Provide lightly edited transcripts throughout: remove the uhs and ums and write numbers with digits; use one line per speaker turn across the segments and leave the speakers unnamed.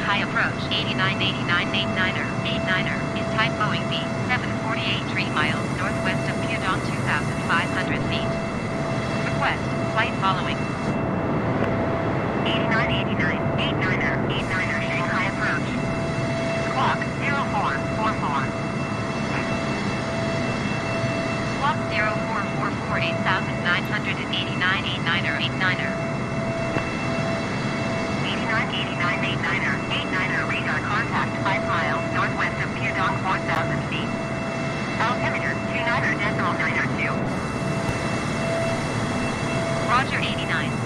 Shanghai approach 898989er, 89er, is type Boeing B748 3 miles northwest of Pudong 2,500 feet. Request, flight following. 8989, 89er, 89er, Shanghai approach. Squawk 0444. Squawk 0444 8989 89er, 89er. 8989 89er, radar contact 5 miles northwest of Pudong 4,000 feet. Altimeter 29.92. Roger 89.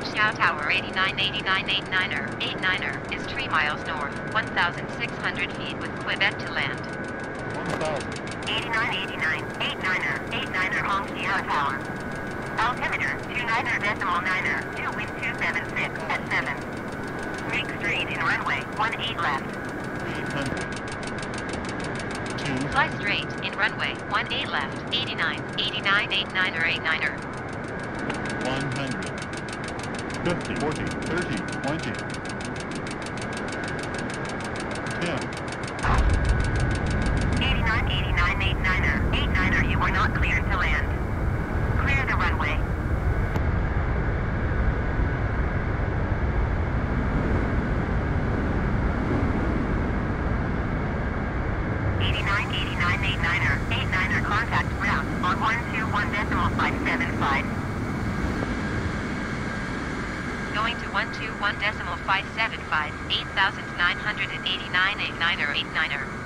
Xiao Tower 898989er, 89er is 3 miles north, 1,600 feet with Quebec to land.
1,000.
898989er, 89er on Xiao Tower. Altimeter 29er, 2 wind 276 at 7. Make straight in runway 18 left.
800.
Fly straight in runway 18 left, 89, 89er, 89er.
100. 50, 40, 30, 20. 10.
89er, 89er, you are not cleared to land. Clear the runway. 89er, contact ground on 121.575. Going to 121.575, 8,989, 89er, 89er.